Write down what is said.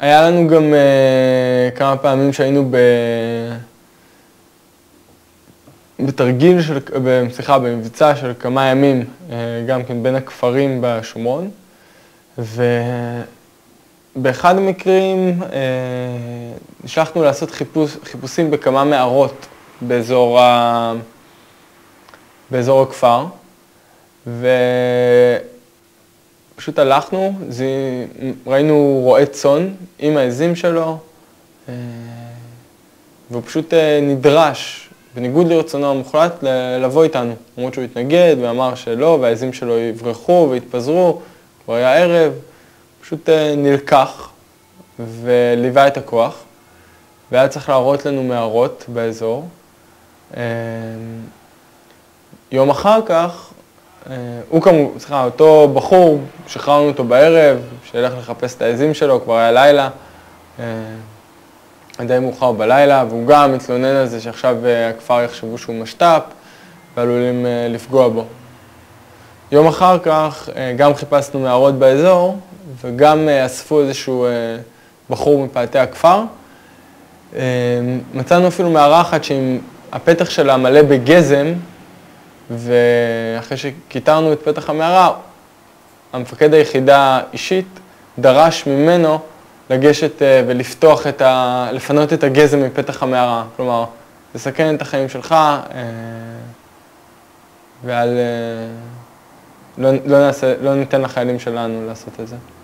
היה לנו גם כמה פעמים שהיינו בתרגיל במבצע של כמה ימים, גם כן בין הכפרים בשומרון. ובאחד המקרים נשלחנו לעשות חיפושים בכמה מערות באזור הכפר. ופשוט הלכנו, ראינו רועה צאן עם העזים שלו, והוא פשוט נדרש, בניגוד לרצונו המוחלט, לבוא איתנו. למרות שהוא התנגד ואמר שלא, והעזים שלו יברחו והתפזרו, כבר היה ערב, פשוט נלקח וליווה את הכוח, והיה צריך להראות לנו מערות באזור. יום אחר כך, אותו בחור, שחררנו אותו בערב, שילך לחפש את העזים שלו, כבר היה לילה, די מאוחר בלילה, והוא גם מתלונן על זה שעכשיו הכפר יחשבו שהוא משת"פ, ועלולים לפגוע בו. יום אחר כך גם חיפשנו מערות באזור, וגם אספו איזשהו בחור מפאתי הכפר. מצאנו אפילו מערה אחת שהפתח שלה מלא בגזם, ואחרי שכיתרנו את פתח המערה, המפקד היחידה אישית דרש ממנו לגשת ולפתוח לפנות את הגזם מפתח המערה. כלומר, לסכן את החיים שלך, לא ניתן לחיילים שלנו לעשות את זה.